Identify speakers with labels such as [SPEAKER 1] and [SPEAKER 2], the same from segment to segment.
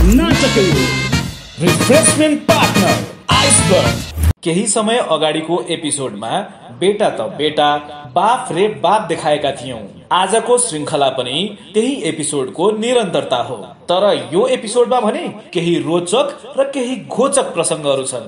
[SPEAKER 1] नाटकै हो refreshment partner iceberg. केही समय अगाडिको एपिसोडमा बेटा त बेटा बाफ रे बाप देखाएका थियौं। आजको श्रृंखला पनि त्यही एपिसोडको निरन्तरता हो, तर यो एपिसोडमा भने केही रोचक र केही घोचक प्रसंगहरू छन्।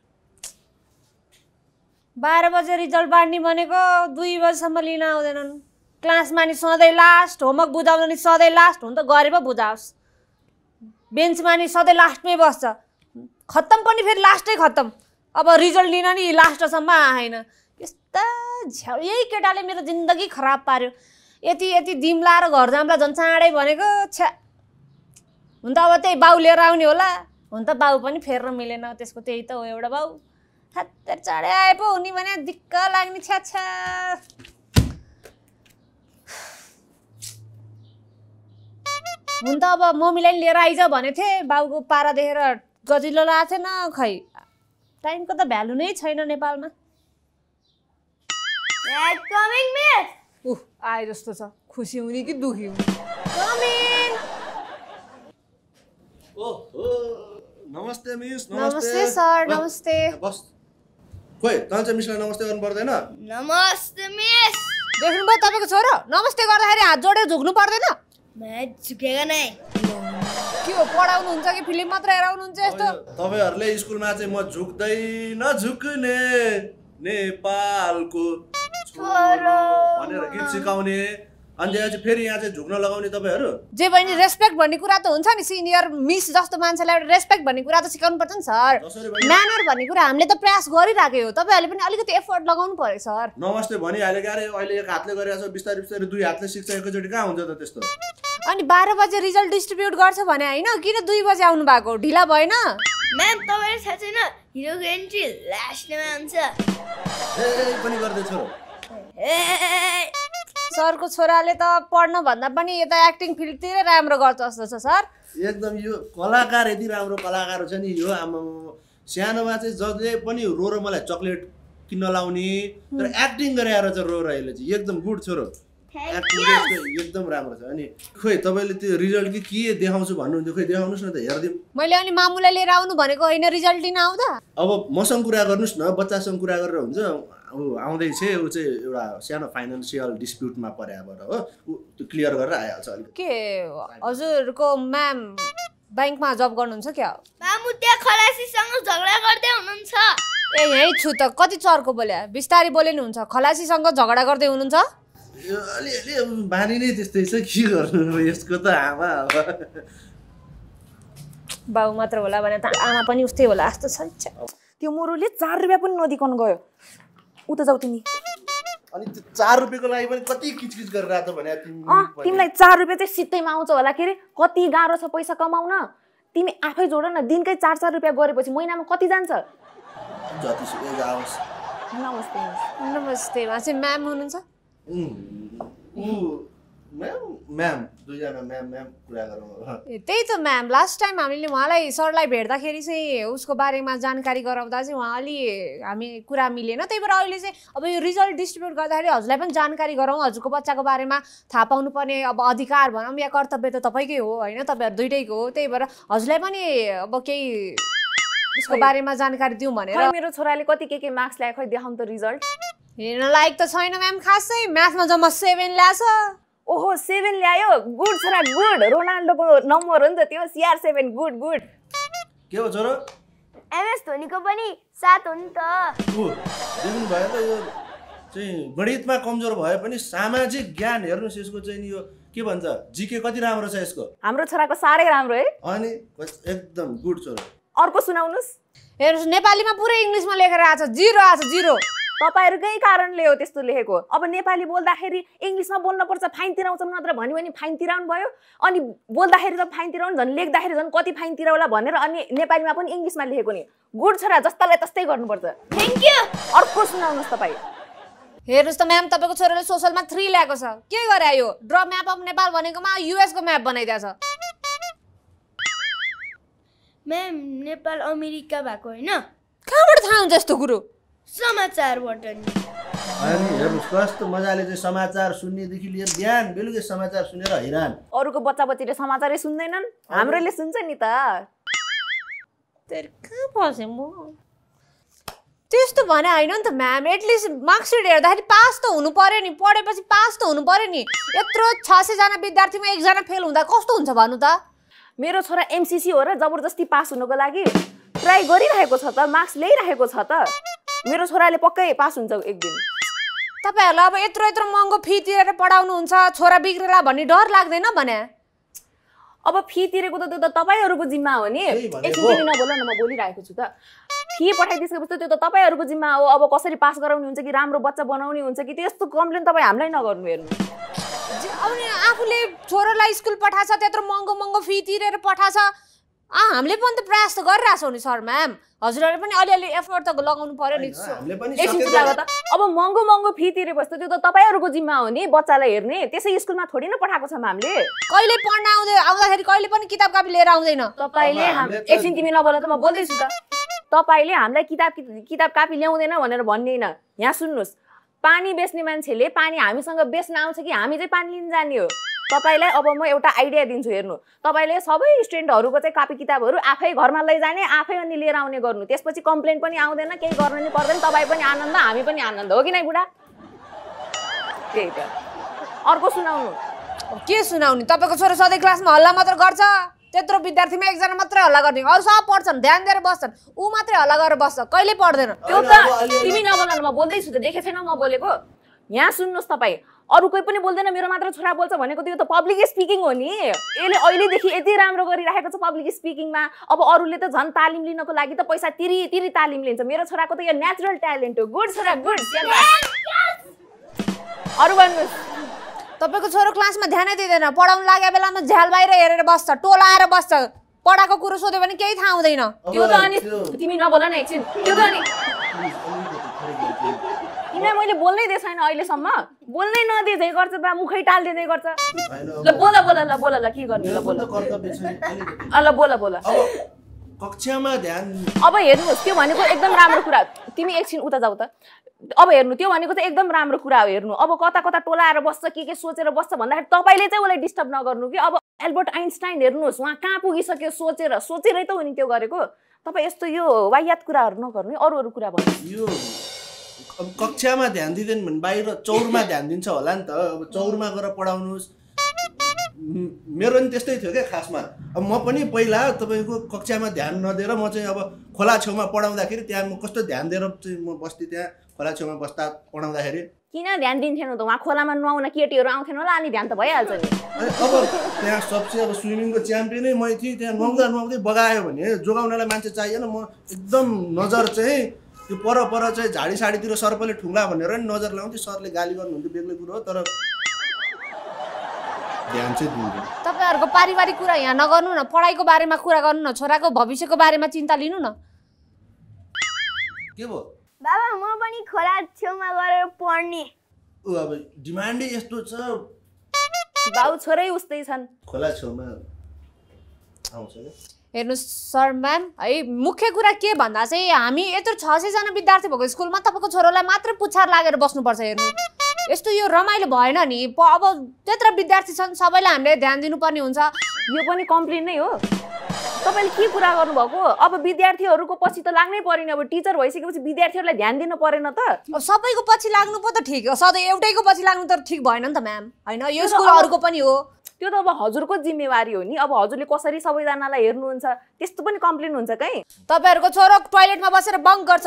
[SPEAKER 2] 12 बजे रिजल्ट बाँड्ने भनेको 2 बजेसम्म लिन आउँदैनन्। क्लासमा नि सधैँ लास्ट, होमवर्क बुझाउन नि सधैँ लास्ट, हुन त गरे पो बुझाओस्। बेन्चमा नि सधैँ लास्टमै बस्छ, खत्तम पनि फेरि लास्टै खत्तम। अब रिजल्ट लिन नि लास्टसम्म आएन। यस्ता झ्याउ, यही केटाले मेरो जिन्दगी खराब पार्यो। यति दिम्ला र घर जाम्ला झन् चाँडै भनेको छ्या। हुन त अब त्यही बाउ लिएर आउने होला, हुन त बाउ पनि फेर्न मिलेन, त्यसको त्यही त हो एउटा बाउ। हत्तेर चाँडै आए पो हुने भने दिक्क लाग्ने छ्या छ्या। हुन त अब मम्मीलाई लिएर आइज भने थिएँ, बाउको पारा देखेर गजिलो लागेको थिएन। खै टाइमको त भ्यालु नै छैन नेपालमा। आए जस्तो छ, खुसी हुने कि दुखी हुने।
[SPEAKER 3] नमस्ते मिस।
[SPEAKER 2] नमस्ते सर। नमस्ते।
[SPEAKER 3] बस खोइ तल मिसलाई नमस्ते गर्नु पर्दैन?
[SPEAKER 4] नमस्ते मिस।
[SPEAKER 2] देख्नुभयो तपाईँको छोरो नमस्ते गर्दाखेरि हात जोडेर झुक्नु पर्दैन?
[SPEAKER 4] मैं झुकेगा नै।
[SPEAKER 2] के हो, पढाउनुहुन्छ कि फिल्म मात्र हेराउनुहुन्छ यस्तो?
[SPEAKER 3] तपाईहरुले स्कुलमा चाहिँ म झुक्दैन झुक्ने नेपालको छोरो भनेर गीत सिकाउने, अनि चाहिँ फेरि यहाँ चाहिँ झुक्न लगाउने तपाईहरु।
[SPEAKER 2] जे बहिनी रेस्पेक्ट भन्ने कुरा त हुन्छ नि, सिनियर मिस जस्तो मान्छेलाई रेस्पेक्ट भन्ने कुरा त सिकाउनु पर्छ नि सर। म्यानर भन्ने कुरा हामीले त प्रयास गरिराखे हो, तपाईहरुले पनि अलिकति एफर्ट लगाउनु पर्यो सर।
[SPEAKER 3] नमस्ते भनिहाले के अरे, अहिले एक हातले गरिरहेछ, बिस्तारै बिस्तारै दुई हातले सिक्छ, एकैचोटी कहाँ हुन्छ त त्यस्तो?
[SPEAKER 2] अनि 12 बजे रिजल्ट डिस्ट्रिब्युट गर्छ भने हैन, किन 2 बजे आउनु भएको? ढिला भएन?
[SPEAKER 4] म्याम तपाईले थाहा छैन, हिरोको एन्ट्री लास्टमा हुन्छ।
[SPEAKER 3] पनि गर्दै छोरो।
[SPEAKER 2] सरको छोराले त पढ्न भन्दा पनि यता एक्टिङ फिल्डतिरै राम्रो गर्छ जस्तो छ सर।
[SPEAKER 3] एकदम यो कलाकार यति राम्रो कलाकार छ नि यो। आमा सानोमा चाहिँ जसले पनि रो मलाई चकलेट किन्न लाउने, तर एक्टिङ गरेर चाहिँ रो अहिले चाहिँ एकदम गुड छोरो। एक्टिङ एकदम राम्रो छ। अनि खोइ तपाईले त्यो रिजल्ट के देखाउँछु भन्नुहुन्थ्यो, खोइ देखाउनुस् न त हेर्दिम।
[SPEAKER 2] मैले अनि मामुलाई लिएर आउनु भनेको होइन रिजल्ट दिन आउँदा?
[SPEAKER 3] अब मसँग कुरा गर्नुस् न, बच्चासँग कुरा गरेर हुन्छ। ऊ आउँदै छ, ऊ चाहिँ एउटा सानो फाइनान्सियल डिस्प्युटमा पर्याबाट हो, त्यो क्लियर गरेर आइहाल्छ अलिकति।
[SPEAKER 2] के हजुरको म्याम बैंकमा जब गर्नुहुन्छ क्या?
[SPEAKER 4] मामु त्यहाँ खलासीसँग झगडा गर्दै हुनुहुन्छ।
[SPEAKER 2] ए यही छु त, कति चर्को बोल्या, बिस्तारै बोले नि हुन्छ। खलासीसँग झगडा गर्दै हुनुहुन्छ?
[SPEAKER 3] यो अलि बानी नै त्यस्तै छ, के गर्नु यसको त। आमा
[SPEAKER 2] बाउ मात्र होला भने त आमा पनि उस्तै होला जस्तो छ।
[SPEAKER 5] त्यो मोरोले 4 रुपैयाँ पनि नदिकन गयो। उता जाऊ तिमी।
[SPEAKER 3] अनि त्यो 4 रुपैयाँको लागि पनि कति किचकिच गरिरहेछ भने
[SPEAKER 5] तिमीलाई 4 रुपैयाँ चाहिँ सित्तैमा आउँछ होला के रे? कति गाह्रो छ पैसा कमाउन। तिमी आफै जोड न, दिनकै 4-4 रुपैयाँ गरेपछि महिनामा कति जान्छ?
[SPEAKER 3] जतिसुकै जाओस्।
[SPEAKER 5] नमस्ते।
[SPEAKER 2] नमस्ते। मा चाहिँ म्याम हुनुहुन्छ?
[SPEAKER 3] म्याम दुईजना म्याम कुरा गरौँ।
[SPEAKER 2] त्यही त म्याम, लास्ट टाइम हामीले उहाँलाई सरलाई भेट्दाखेरि चाहिँ उसको बारेमा जानकारी गराउँदा चाहिँ उहाँ अलि हामी कुरा मिलेन। त्यही भएर अहिले चाहिँ अब यो रिजल्ट डिस्ट्रिब्युट गर्दाखेरि हजुरलाई पनि जानकारी गरौँ, हजुरको बच्चाको बारेमा थाहा पाउनुपर्ने अब अधिकार भनौँ या कर्तव्य त तपाईँकै हो होइन, तपाईँहरू दुइटैको हो। त्यही भएर हजुरलाई पनि अब केही उसको बारेमा जानकारी दिउँ भनेर।
[SPEAKER 5] मेरो छोराले कति के मार्क्स ल्यायो, खै देखाउँ त रिजल्ट।
[SPEAKER 2] हेर्न लायक त छैन म्याम, खासै म्याथमा जम्मा 7 ल्याछ।
[SPEAKER 5] ओहो 7 ल्यायो, गुड छोरा गुड। रोनाल्डोको नम्बर हो नि त त्यो, CR7 गुड गुड।
[SPEAKER 3] के हो छोरो?
[SPEAKER 4] एमएस धोनीको पनि 7 हो नि त।
[SPEAKER 3] देख्नु भयो त, यो चाहिँ गणितमा कमजोर भए पनि सामाजिक ज्ञान हेर्नुस् यसको चाहिँ यो के भन्छ, जीके कति राम्रो छ यसको।
[SPEAKER 5] हाम्रो छोराको साह्रै राम्रो है।
[SPEAKER 3] अनि एकदम गुड छोरो।
[SPEAKER 5] अर्को सुनाउनुस्।
[SPEAKER 2] हेर्नुस् नेपालीमा पुरै इङ्ग्लिसमा लेखेर आछ, 0 आछ 0।
[SPEAKER 5] तपाईहरुकै कारणले हो त्यस्तो लेखेको। अब नेपाली बोल्दाखेरि इंग्लिशमा बोल्न पर्छ, फाइन तिराउँछ नत्र भन्यो भने फाइन तिराउनु भयो। अनि बोल्दाखेरि त फाइन तिराउनु, झन् लेख्दाखेरि झन् कति फाइन तिराउला भनेर अनि नेपालीमा पनि इंग्लिशमा लेखेको नि। गुड छोरा, जस्तालाई तस्तै गर्नुपर्छ।
[SPEAKER 4] Thank you.
[SPEAKER 5] अर्को सुनाउनुस् तपाई।
[SPEAKER 2] हेर्नुस् त म्याम, तपाईको छोराले सोशलमा 3 ल्याएको छ। के गरे यो? ड्र म्याप अफ नेपाल भनेकोमा युएस को म्याप बनाइदिएछ।
[SPEAKER 4] म्याम नेपाल अमेरिका भएको हैन?
[SPEAKER 2] कहाँबाट थाहा हुन्छ यस्तो कुरो?
[SPEAKER 4] समाचारबाट नि।
[SPEAKER 3] अनि हेर्नुहोस् कस्तो मजाले चाहिँ समाचार सुन्नेदेखि लिएर बिहान बेलुकै समाचार सुनेर हैरान।
[SPEAKER 5] अरूको बच्चा बच्चीले समाचारै सुन्दैनन्, हाम्रोले सुन्छ नि त।
[SPEAKER 2] कहाँ फसेँ म? त्यस्तो भने होइन नि त म्याम। एटलिस्ट मार्कसिट हेर्दाखेरि पास त हुनु पर्यो नि, पढेपछि पास त हुनु पर्यो नि। यत्रो 600 जना विद्यार्थीमा एकजना फेल हुँदा कस्तो हुन्छ भन्नु त?
[SPEAKER 5] मेरो छोरा एमसीसी हो र जबरजस्ती पास हुनको लागि ट्राई गरिरहेको छ त, मार्क्स ल्याइरहेको छ त। मेरो छोराले पक्कै पास हुन्छ एक दिन।
[SPEAKER 2] तपाईँहरूलाई अब यत्रो महँगो फी तिरेर पढाउनुहुन्छ, छोरा बिग्रेला भन्ने डर लाग्दैन भने?
[SPEAKER 5] अब फी तिरेको त त्यो त तपाईँहरूको जिम्मा हो नि। एकछिन तिमी नबोल न, म बोलिरहेको छु त। फी पठाइदिसकेपछि त्यो त तपाईँहरूको जिम्मा हो। अब कसरी पास गराउने हुन्छ कि राम्रो बच्चा बनाउने हुन्छ कि त्यस्तो कम्प्लेन तपाईँ हामीलाई नगर्नु। हेर्नु
[SPEAKER 2] अब आफूले छोरालाई स्कुल पठाछ, त्यत्रो महँगो फी तिरेर पठाछ, हामीले पनि त प्रयास त गरिरहेछौँ नि सर म्याम। हजुरहरूले पनि अलिअलि एफोर्ट त लगाउनु पर्यो नि।
[SPEAKER 5] एकछिन त अब महँगो फी तिरेपछि त त्यो त तपाईँहरूको जिम्मा हो नि बच्चालाई हेर्ने। त्यसै स्कुलमा थोडी न पठाएको छौँ हामीले।
[SPEAKER 2] कहिले पढ्न आउँदाखेरि कहिले पनि किताब कापी लिएर आउँदैन
[SPEAKER 5] तपाईँले। एकछिन तिमी नबोल त, म बोल्दैछु त। तपाईँले हामीलाई किताब कापी ल्याउँदैन भनेर भन्दैन। यहाँ सुन्नुहोस्, पानी बेच्ने मान्छेले पानी हामीसँग बेच्न आउँछ कि हामी चाहिँ पानी लिन जाने हो? तपाईँलाई अब म एउटा आइडिया दिन्छु। हेर्नु, तपाईँले सबै स्टुडेन्टहरूको चाहिँ कापी किताबहरू आफै घरमा लैजाने, आफै अनि लिएर आउने गर्नु। त्यसपछि कम्प्लेन पनि आउँदैन, केही गर्नु नि पर्दैन। तपाईँ पनि आनन्द, हामी पनि आनन्द, हो कि नै बुढा? त्यही त। अर्को सुनाउनु।
[SPEAKER 2] के सुनाउने? तपाईँको छोरा सधैँ क्लासमा हल्ला मात्र गर्छ। त्यत्रो विद्यार्थीमा एकजना मात्रै हल्ला गर्ने, अरू सब पढ्छन्, ध्यान दिएर बस्छन्, ऊ मात्रै हल्ला गरेर बस्छ, कहिले पढ्दैन।
[SPEAKER 5] त्यो त तिमी नबोल न, म बोल्दैछु त। देखेको छैन म बोलेको? यहाँ सुन्नुहोस्, तपाईँ अरू कोही पनि बोल्दैन, मेरो मात्र छोरा बोल्छ भनेको त्यो त पब्लिक स्पिकिङ हो नि। यसले अहिलेदेखि यति राम्रो गरिरहेको छ पब्लिक स्पिकिङमा। अब अरूले त झन् तालिम लिनको लागि त पैसा तिरी तालिम लिन्छ। मेरो छोराको त यो नेचुरल ट्यालेन्ट हो। गुड छोरा, गुड। अरू भन्नुहोस्।
[SPEAKER 2] तपाईँको छोरो क्लासमा ध्यानै दिँदैन, पढाउनु लागेको बेलामा झ्याल बाहिर हेरेर बस्छ, टोला आएर बस्छ, पढाएको कुरो सोध्यो भने केही थाहा हुँदैन।
[SPEAKER 5] त्यो त अनि तिमी नबोल न एकछिन। त्यो त अनि किन मैले बोल्नै दिएको छैन अहिलेसम्म? बोल्नै नदिँदै गर्छ बा, मुखै टाल्दिँदै गर्छ। ल बोल ल के गर्ने? ल बोल बोल।
[SPEAKER 3] कक्षामा ध्यान।
[SPEAKER 5] अब हेर्नुहोस्, त्यो भनेको एकदम राम्रो कुरा। तिमी एकछिन उता जाऊ त। अब हेर्नु, त्यो भनेको चाहिँ एकदम राम्रो कुरा हो। हेर्नु, अब कता टोलाएर बस्छ, के सोचेर बस्छ भन्दाखेरि तपाईँले चाहिँ उसलाई डिस्टर्ब नगर्नु कि। अब एल्बर्ट आइन्स्टाइन हेर्नुहोस्, उहाँ कहाँ पुगिसक्यो, सोचेरै त हो नि त्यो गरेको। तपाईँ यस्तो यो वाहियात कुराहरू नगर्नु, अरू कुरा भन्नु।
[SPEAKER 3] यो कक्षामा ध्यान दिँदैन भने बाहिर चौरमा ध्यान दिन्छ होला नि त। अब चौरमा गएर पढाउनुहोस्। मेरो नि त्यस्तै थियो क्या खासमा। अब म पनि पहिला तपाईँको कक्षामा ध्यान नदिएर म चाहिँ अब खोला छेउमा पढाउँदाखेरि त्यहाँ म कस्तो ध्यान दिएर चाहिँ म बस्थेँ, त्यहाँ खोला छेउमा बस्दा पढाउँदाखेरि।
[SPEAKER 5] किन ध्यान दिन्थेन त? उहाँ खोलामा नुहाउन केटीहरू आउँथेन होला, अनि ध्यान त भइहाल्छ नि।
[SPEAKER 3] अब त्यहाँ सबसे अब स्विमिङको च्याम्पियनै मै थिएँ। त्यहाँ नुहाउँदै बगायो भने जोगाउनलाई मान्छे चाहिएन। म एकदम नजर चाहिँ त्यो पर चाहिँ झाडी साडीतिर सर्पले ठुङ्ला भनेर नि नजर लाउँथेँ। सरले गाली गर्नुहुन्थ्यो, बेग्लै कुरो हो, तर ध्यान चाहिँ दिन्थ्यो।
[SPEAKER 2] तपाईँहरूको पारिवारिक कुरा यहाँ नगर्नु न, पढाइको बारेमा कुरा गर्नु न, छोराको भविष्यको बारेमा चिन्ता लिनु न।
[SPEAKER 3] के भयो
[SPEAKER 4] बाबा? म पनि खोला छेउमा गएर पढ्ने।
[SPEAKER 3] ऊ अब डिमान्डै यस्तो छ।
[SPEAKER 5] बाउ छोरै उस्तै छन्।
[SPEAKER 3] खोला छेउमा आउँछ क्या।
[SPEAKER 2] हेर्नुहोस् सर म्याम, है मुख्य कुरा के भन्दा चाहिँ हामी यत्रो 600 जना विद्यार्थी भएको स्कुलमा तपाईँको छोरोलाई मात्र पुच्छार लागेर बस्नुपर्छ। हेर्नु, यस्तो यो रमाइलो भएन नि। अब त्यत्रो विद्यार्थी छन्, सबैलाई हामीले ध्यान दिनुपर्ने हुन्छ।
[SPEAKER 5] यो पनि कम्प्लेन नै हो। तपाईँले के कुरा गर्नुभएको? अब विद्यार्थीहरूको पछि त लाग्नै पर्यो नि। अब टिचर भइसकेपछि विद्यार्थीहरूलाई ध्यान दिनु परेन त?
[SPEAKER 2] अब सबैको पछि लाग्नु पो त ठिक हो, सधैँ एउटैको पछि लाग्नु त ठिक भएन नि त म्याम। होइन, यो स्कुल अरूको पनि हो।
[SPEAKER 5] त्यो त अब हजुरको जिम्मेवारी हो नि। अब हजुरले कसरी सबैजनालाई हेर्नुहुन्छ, त्यस्तो पनि कम्प्लेन हुन्छ कहीँ?
[SPEAKER 2] तपाईँहरूको छोरो टोयलेटमा बसेर बङ्क गर्छ।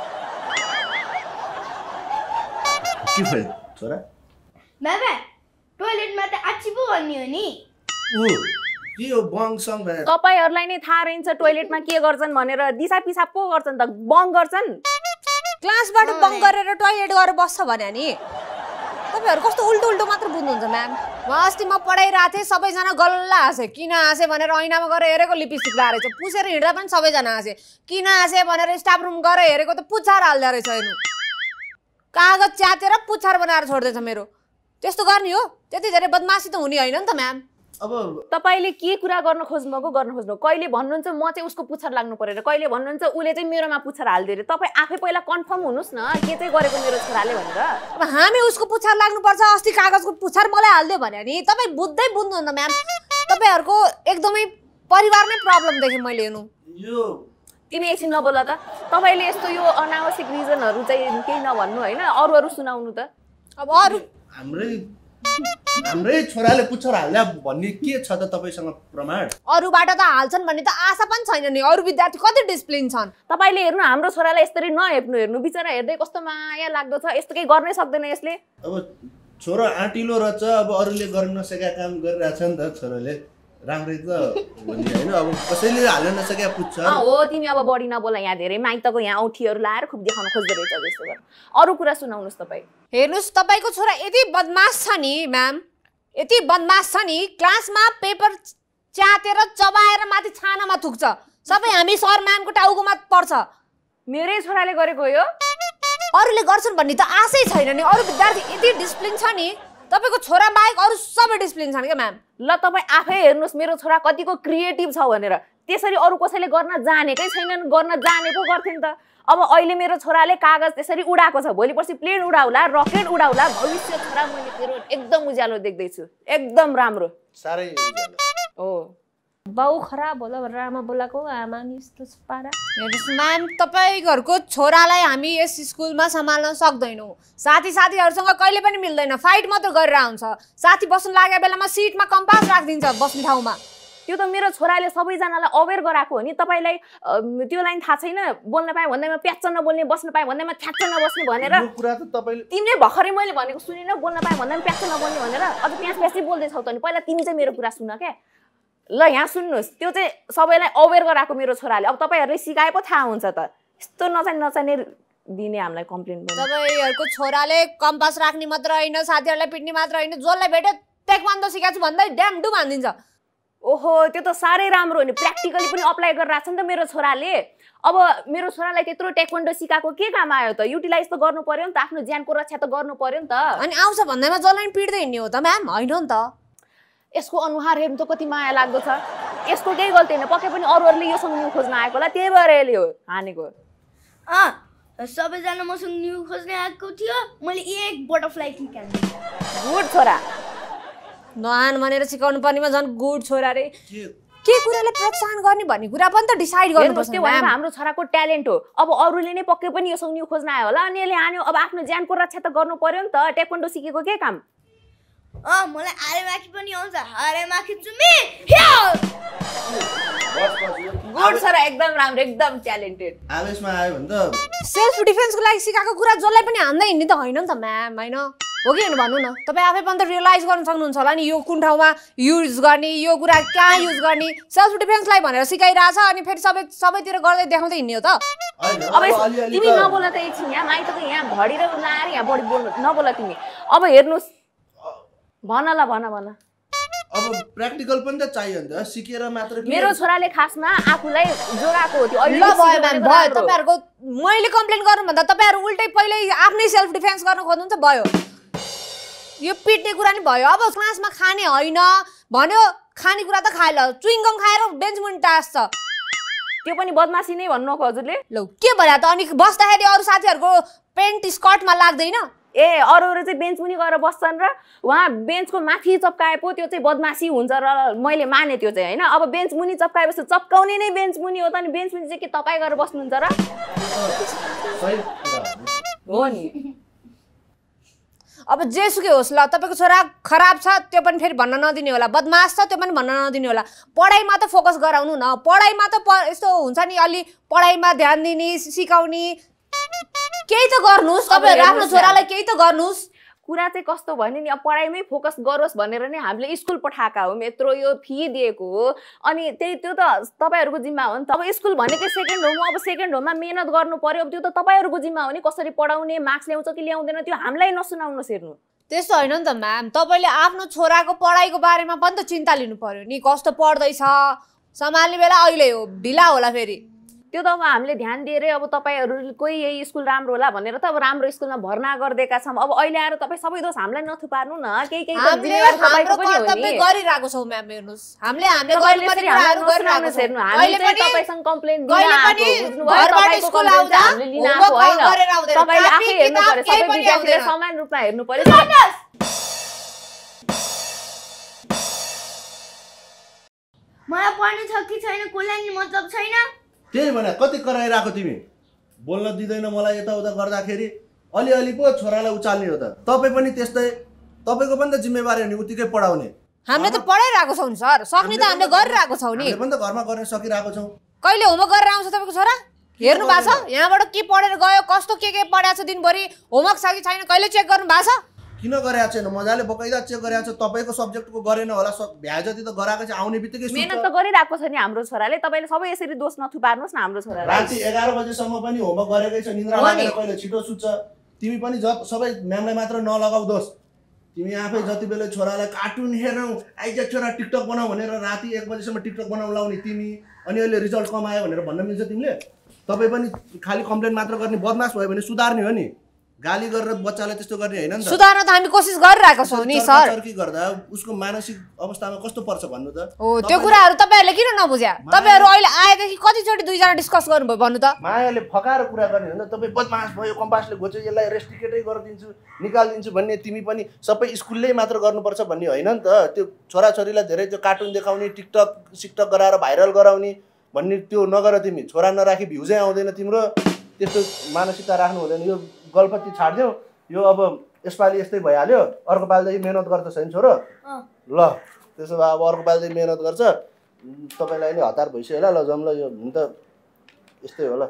[SPEAKER 3] के भयो छोरा?
[SPEAKER 4] बाबा टोयलेटमा त आछि पो भन्ने हो नि।
[SPEAKER 3] के हो बङसङ भएर?
[SPEAKER 5] तपाईँहरूलाई नै थाहा रहन्छ टोयलेटमा के गर्छन् भनेर। दिसा पिसाब पो गर्छन् त, बङ गर्छन्।
[SPEAKER 2] क्लासबाट बङ्क गरेर टोयलेट गएर बस्छ भने नि तपाईँहरू कस्तो उल्टो मात्र बुझ्नुहुन्छ म्याम। अस्ति म पढाइरहेको थिएँ, सबैजना गल्ला हाँसे। किन हाँसे भनेर ऐनामा गएर हेरेको लिपस्टिक लगाएर रहेछ, पुछेर हिँड्दा पनि सबैजना हाँसे। किन हाँसे भनेर स्टाफ रुम गएर हेरेको त पुच्छार हाल्दो रहेछ। हेर्नु, कागज च्यातेर पुच्छार बनाएर छोड्दैछ मेरो। त्यस्तो गर्ने हो? त्यति धेरै बदमासी त हुने होइन नि त म्याम।
[SPEAKER 3] अब
[SPEAKER 5] तपाईले के कुरा गर्न खोज्नु कहिले भन्नुहुन्छ म चाहिँ उसको पुच्छर लाग्नु पर्यो कहिले भन्नुहुन्छ उले चाहिँ मेरोमा पुच्छर हाल्दियो रे तपाई आफै पहिला कन्फर्म हुनुस् न के चाहिँ गरेको मेरो छोराले भनेर
[SPEAKER 2] अब हामी उसको पुच्छर लाग्नुपर्छ अस्ति कागजको पुच्छर मलाई हाल्दियो भने नि तपाई बुझ्दै बुझ्नुहुन्न म्याम तपाईहरुको एकदमै परिवारमै प्रब्लम देखेँ मैले हेर्नु
[SPEAKER 3] यो
[SPEAKER 5] तिमी एकछिन नबोल त तपाईले यस्तो यो अनावश्यक रिजनहरु चाहिँ केही नभन्नु हैन अरु सुनाउनु त
[SPEAKER 2] अब अरु
[SPEAKER 3] हाम्रै छोराले पुच्छर हाल्ला भन्ने के छ त तपाईसँग प्रमाण
[SPEAKER 2] अरुबाट त हाल्छन् भन्ने त आशा पनि छैन नि अरु विद्यार्थी कति डिसिप्लिन छन्
[SPEAKER 5] तपाईले हेर्नु हाम्रो छोरालाई यसरी हेर्नु बिचरा हेर्दै कस्तो माया लाग्दो छ यस्तो केही गर्नै सक्दैन यसले
[SPEAKER 3] अब छोरो आँटिलो रहेछ अब अरूले गर्न नसकेका काम गरिरहेछ नि त छोरोले राम्रै त हो नि हैन अब कसैले हाल्न नसकेका पुच्छर
[SPEAKER 5] हो तिमी अब बढी नबोला यहाँ धेरै माइतको यहाँ औठीहरु लाएर खुब देखाउन खोज्दै रहेछ जस्तो गर अरु कुरा सुनाउनुस् तपाई
[SPEAKER 2] हेर्नुस् तपाईको छोरा यति बदमाश छ नि म्याम यति बदमाश छ नि क्लासमा पेपर च्यातेर चबाएर माथि छानामा थुक्छ सबै हामी सर म्यामको टाउकोमा पर्छ
[SPEAKER 5] मेरै छोराले गरेको यो
[SPEAKER 2] अरूले गर्छन् भन्ने त आशै छैन नि अरु विद्यार्थी यति डिसिप्लिन छ नि तपाईको छोरा बाहेक अरु सबै डिसिप्लिन छन् के म्याम
[SPEAKER 5] ल तपाई आफै हेर्नुस् मेरो छोरा कतिको क्रिएटिभ छ भनेर त्यसरी अरु कसैले गर्न जानेकै छैनन् गर्न जानेको गर्थे नि त अब अहिले मेरो छोराले कागज त्यसरी उडाएको छ भोलिपर्सि प्लेन उडाउला रकेट उडाउला भविष्य छोरा मैले तेरो एकदम उज्यालो देख्दै छु एकदम राम्रो
[SPEAKER 3] सारै उज्यालो
[SPEAKER 5] हो
[SPEAKER 2] बाउ खराब होला भनेर आमा बोलाको आमा नि यस्तो पारा हेर्नुस् म्याम तपाईहरुको छोरालाई हामी यस स्कुलमा सम्हाल्न सक्दैनौं साथीहरुसँग कहिले पनि मिल्दैन फाइट मात्र गरेर आउँछ साथी बस्न लागेको बेलामा सिटमा कम्पास राख्दिन्छ बस्ने ठाउँमा
[SPEAKER 5] त्यो त मेरो छोराले सबैजनालाई अवेयर गराएको हो नि तपाईलाई त्यो लाइन थाहा छैन बोल्न पाए भन्दैमा प्याच्च नबोल्ने बस्न पाए भन्दैमा थ्याच्च नबस्ने भनेर
[SPEAKER 3] यो कुरा त तपाईले
[SPEAKER 5] तिमीले भर्खरै मैले भनेको सुनिन बोल्न पाए भन्दैमा प्याच्च नबोल्ने भनेर अझ प्याच्ची बोल्दै छौ त नि पहिला तिमी चाहिँ मेरो कुरा सुन के ल यहाँ सुन्नुस् त्यो चाहिँ सबैलाई अवेयर गराएको मेरो छोराले अब तपाईहरुले सिकाए पो थाहा हुन्छ त यस्तो नचाने दिने हामीलाई कम्प्लेन पनि
[SPEAKER 2] तपाईहरुको छोराले कम्पास राख्ने मात्र हैन साथीहरुलाई पिट्ने मात्र हैन जसलाई भेटे टेक्वान्डो सिकाछु भन्दै ड्याम डु भनिदिन्छ
[SPEAKER 5] ओहो त्यो त सारै राम्रो हो नि प्र्याक्टिकली पनि अप्लाई गरेर राख्छ नि त मेरो छोराले अब मेरो छोरालाई त्यत्रो टेक्वान्डो सिकाएको के काम आयो त युटिलाइज त गर्नु पर्यो नि त आफ्नो ज्यानको रक्षा त गर्नु पर्यो नि त
[SPEAKER 2] अनि आउँछ भन्दैमा जसलाई पिट्दै हिँड्ने हो त म्याम हैन नि त
[SPEAKER 5] यसको अनुहार हेर्नु त कति माया लाग्दो छ यसको केही गल्ती हैन पक्कै पनि अरूहरुले योसँग न्यू खोज्न आएको होला त्यही भएर यसले हो हानेको
[SPEAKER 4] सबैजना मसँग न्यू खोज्ने आएको थियो मैले एक बटरफ्लाई किक हाल्ने
[SPEAKER 5] गुड छोरा
[SPEAKER 2] नहान भनेर सिकाउनु पर्नेमा झन् गुड छोरा रे के कुराले प्रोत्साहन गर्ने भन्ने कुरा पनि त डिसाइड गर्नुपर्छ
[SPEAKER 5] त्यो भनेको हाम्रो छोराको ट्यालेन्ट हो अब अरूले नै पक्कै पनि योसँग न्यू खोज्न आयो होला अनि यसले हान्यो अब आफ्नो ज्यानको रक्षा त गर्नु पर्यो नि त टेक्वान्डो सिकेको के काम
[SPEAKER 4] मलाई हारेमाखी पनि आउँछ हारेमाखी चुमी
[SPEAKER 5] गुड छोरा एकदम राम्रो एकदम ट्यालेन्टेड
[SPEAKER 3] आवेशमा आयो भने त
[SPEAKER 2] सेल्फ डिफेन्सको लागि सिकाएको कुरा जसलाई पनि हान्दै हिँड्ने त हैन नि त म्याम हैन हो कि भन्नु न तपाई आफै पनि त रियलाइज गर्न सक्नुहुन्छ होला नि यो कुन ठाउँमा युज गर्ने यो कुरा कहाँ युज गर्ने सेल्फ डिफेन्सलाई भनेर सिकाइराछ अनि फेरि सबैतिर गर्दै देखाउँदै हिँड्ने हो त
[SPEAKER 5] अब तिमी नबोल त एकछिन यहाँ माइतको यहाँ घडी र लाएर यहाँ बढी बोल्नु नबोल तिमी अब हेर्नुस् भन
[SPEAKER 3] अब प्र्याक्टिकल पनि त चाहियो नि त सिकेर मात्र
[SPEAKER 5] मेरो छोराले खासमा आफूलाई जोगाएको हो त्यो
[SPEAKER 2] ल भयो म्याम भयो तपाईहरुको मैले कम्प्लेन गर्नु भन्दा तपाईहरु उल्टै पहिले आफ्नै सेल्फ डिफेन्स गर्न खोज्नुहुन्छ भयो यो पिट्ने कुरा नि भयो अब क्लासमा खाने हैन भन्यो खाने कुरा त खाएला चुइङगम खाएर बेन्च मुनि टास्छ
[SPEAKER 5] त्यो पनि बदमासी नै भन्नुको हजुरले
[SPEAKER 2] ल के भर्या त अनि बस्दाखेरि अरु साथीहरुको पेन्ट स्कर्टमा लाग्दैन
[SPEAKER 5] ए अरूहरु चाहिँ बेन्च मुनि गएर बस्छन् र उहाँ बेन्चको माथि चप्काए पो त्यो चाहिँ बदमासी हुन्छ र मैले माने त्यो चाहिँ हैन अब बेन्च मुनि चप्काएपछि चप्काउने नै बेन्च मुनि हो त अनि बेन्च मुनि चाहिँ के तपाई गएर बस्नुहुन्छ र हो नि
[SPEAKER 2] अब जेसुकै होस् ल तपाईको छोरा खराब छ त्यो पनि फेरि भन्न नदिने होला बदमाश छ त्यो पनि भन्न नदिने होला पढाइमा त फोकस गराउनु न पढाइमा त यस्तो हुन्छ नि अलि पढाइमा ध्यान दिने सिकाउने केही त गर्नुस् तपाईहरु आफ्नो छोरालाई केही त गर्नुस्
[SPEAKER 5] कुरा चाहिँ कस्तो भने नि अब पढाइमै फोकस गरोस् भनेर नै हामीले स्कुल पठाएका हौं यत्रो यो फी दिएको हो अनि त्यो त तपाईहरुको जिम्मा हो नि त अब स्कुल भनेकै सेकेन्ड होम अब सेकेन्ड होममा मेहनत गर्नु पर्यो अब त्यो त तपाईहरुको जिम्मा हो नि कसरी पढाउने मार्क्स ल्याउँछ कि ल्याउँदैन त्यो हामीलाई नसुनाउनुस् हेर्नु
[SPEAKER 2] त्यस्तो हैन नि त म्याम तपाईले आफ्नो छोराको पढाइको बारेमा पनि त चिन्ता लिनु पर्यो नि कस्तो पढ्दै छ सम्हाल्ने बेला अहिले हो ढिला होला फेरि
[SPEAKER 5] त्यो त अब हामीले ध्यान दिएर अब तपाईँहरूको यही स्कुल राम्रो होला भनेर त अब राम्रो स्कुलमा भर्ना गरिदिएका छौँ। अब अहिले आएर तपाईँ सबै दोष हामीलाई नथुपार्नु न, केही केही त जिम्मेवारी तपाईँको पनि हो नि।
[SPEAKER 2] गरिरहेको छौँ म्याम, हेर्नुस् हामीले
[SPEAKER 5] तपाईँसँग कम्प्लेन दिन आएको बुझ्नुभयो, तपाईँको कम्प्लेन चाहिँ हामीले लिन आएको होइन, तपाईँले आफै हेर्नु पर्यो, सबै विद्यार्थीले समान रूपमा हेर्नु पर्यो।
[SPEAKER 4] मलाई पढ्नु छ कि छैन कसलाई नि मतलब छैन।
[SPEAKER 3] त्यही भने कति कराइरहेको तिमी, बोल्न दिँदैन मलाई यताउता गर्दाखेरि, अलिअलि पो छोरालाई उचाल्ने हो त। तपाईँ पनि त्यस्तै, तपाईँको पनि त जिम्मेवारी हो नि उत्तिकै पढाउने।
[SPEAKER 2] हामीले त पढाइरहेको छौँ नि सर, सक्ने त हामीले गरिरहेको छौँ नि।
[SPEAKER 3] हामीले पनि त घरमा गर्न सकिरहेको छौँ।
[SPEAKER 2] कहिले होमवर्क गरेर आउँछ तपाईँको छोरा हेर्नु भएको छ? यहाँबाट के पढेर गयो, कस्तो के पढाएको छ दिनभरि, होमवर्क छ कि छैन कहिले चेक गर्नु भएको छ?
[SPEAKER 3] किन गरेको छैन? मजाले बकाइदा चेक गरेको छ। तपाईँको सब्जेक्टको गरेन होला, भ्या जति त गराएको चाहिँ आउने बित्तिकै
[SPEAKER 5] मेहनत त गरिरहेको छ नि हाम्रो छोराले। तपाईँले सबै यसरी दोष नथुपार्नुहोस् न हाम्रो छोरालाई।
[SPEAKER 3] राति 11 बजेसम्म पनि होमवर्क गरेकै छ, निद्रा लागेर कहिले छिटो सुत्छ। तिमी पनि सबै म्यामलाई मात्र नलगाऊ दोष। तिमी आफै जति बेला छोरालाई कार्टुन हेरौ, आइज छोरा टिकटक बनाऊ भनेर राति 1 बजेसम्म टिकटक बनाउन लाउने तिमी, अनि अहिले रिजल्ट कमायो भनेर भन्न मिल्छ तिमीले? तपाईँ पनि खालि कम्प्लेन मात्र गर्ने, बदमास भयो भने सुधार्ने हो नि। गाली गरेर बच्चालाई त्यस्तो गर्ने हैन नि त।
[SPEAKER 2] सुधार्न त हामी कोसिस गरिरहेको छौँ नि सर।
[SPEAKER 3] चर्की गर्दा उसको मानसिक अवस्थामा कस्तो पर्छ भन्नु त?
[SPEAKER 2] हो त्यो कुराहरू तपाईँहरूले किन नबुझ्या? तपाईँहरू अहिले आएदेखि कतिचोटि दुईजना डिस्कस गर्नुभयो भन्नु त?
[SPEAKER 3] मायाले फकाएर कुरा गर्ने हो नि त। तपाईँ बदमास भयो, कम्पासले घोच्यो, यसलाई रेस्ट्रिकेटै गरिदिन्छु, निकालिदिन्छु भन्ने तिमी पनि सबै स्कुलले मात्र गर्नुपर्छ भन्ने होइन नि त। त्यो छोराछोरीलाई धेरै त्यो कार्टुन देखाउने, टिकटक सिकटक गराएर भाइरल गराउने भन्ने त्यो नगर तिमी। छोरा नराखी भ्युजै आउँदैन तिम्रो। त्यस्तो मानसिकता राख्नु हुँदैन। यो गल्फती छाड्दियो, यो अब यसपालि यस्तै भइहाल्यो, अर्को पालिदेखि मेहनत गर्छ छैन छोरो? ल त्यसो भए अब अर्को पालिदेखि मेहनत गर्छ, तपाईँलाई नि हतार भइसक्यो होला। ल जाउँ ल, यो हुन त यस्तै होला।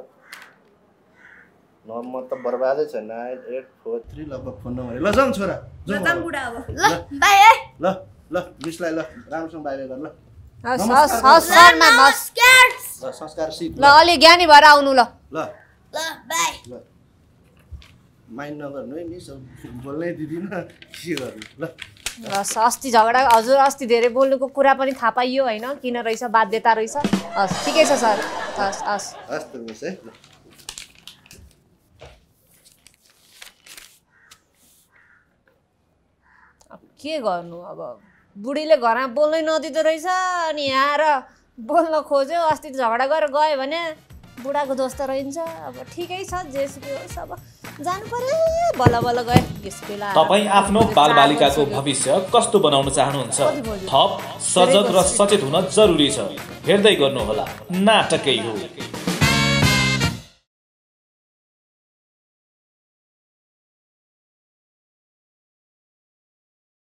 [SPEAKER 3] नम्बर त बर्बादै छ। 9843 ल फोन नम्बर। ल जाउँ छोरा, जाउँ बुढा अब।
[SPEAKER 4] ल बाइ है।
[SPEAKER 3] ल ल मिसलाई ल राम्रोसँग बाइ बाइ गर ल।
[SPEAKER 2] हस् हस् हस् सर म्याम हस्।
[SPEAKER 3] ल संस्कार सिक
[SPEAKER 2] ल अलि ज्ञानी भएर आउनु ल।
[SPEAKER 3] ल
[SPEAKER 4] ल बाइ।
[SPEAKER 3] ल माइन्ड नगर्नु है मिस, बोल्नै दिदिन के गर्नु। ल
[SPEAKER 2] अस्ति झगडा हजुर अस्ति धेरै बोल्नुको कुरा पनि थाहा पाइयो होइन, किन रहेछ बाध्यता रहेछ। हस् ठिकै छ सर। हस् हस्
[SPEAKER 3] हस् त मिस है।
[SPEAKER 2] के गर्नु अब, बुढीले घरमा बोल्नै नदिँदो रहेछ, अनि यहाँ आएर बोल्न खोज्यो। अस्ति झगडा गरेर गयो भने बुढाको दोष त रहन्छ। अब ठिकै छ, जेसुकै होस्, अब जानु पर्यो, बल्ल बल्ल गए यस बेला।
[SPEAKER 1] तपाईँ आफ्नो बालबालिकाको भविष्य कस्तो बनाउन चाहनुहुन्छ? थप सजग र सचेत हुन जरुरी छ। हेर्दै गर्नुहोला नाटकै हो।